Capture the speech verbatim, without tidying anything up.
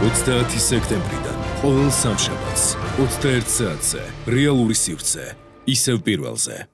ოცდაათი სექტემბრიდან ყოველ სამშაბათს ოცდაერთ საათზე რეალური სივრცე ისევ პირველზე.